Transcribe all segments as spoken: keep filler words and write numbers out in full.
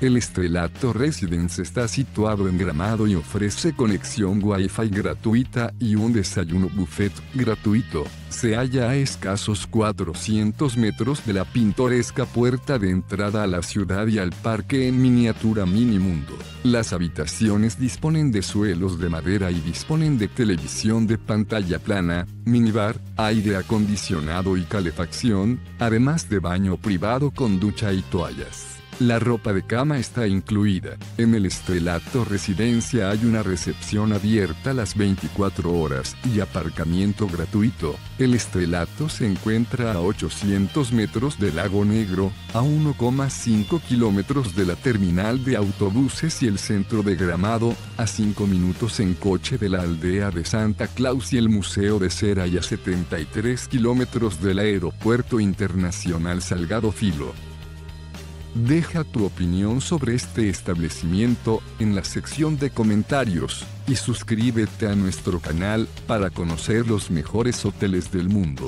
El Estrelato Residence está situado en Gramado y ofrece conexión Wi-Fi gratuita y un desayuno buffet gratuito. Se halla a escasos cuatrocientos metros de la pintoresca puerta de entrada a la ciudad y al parque en miniatura Minimundo. Las habitaciones disponen de suelos de madera y disponen de televisión de pantalla plana, minibar, aire acondicionado y calefacción, además de baño privado con ducha y toallas. La ropa de cama está incluida. En el Estrelato Residencia hay una recepción abierta las veinticuatro horas y aparcamiento gratuito. El Estrelato se encuentra a ochocientos metros del Lago Negro, a uno coma cinco kilómetros de la terminal de autobuses y el centro de Gramado, a cinco minutos en coche de la aldea de Santa Claus y el Museo de Cera y a setenta y tres kilómetros del Aeropuerto Internacional Salgado Filo. Deja tu opinión sobre este establecimiento en la sección de comentarios y suscríbete a nuestro canal para conocer los mejores hoteles del mundo.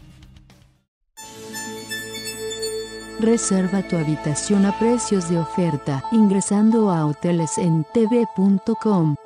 Reserva tu habitación a precios de oferta ingresando a hoteles en t v punto com.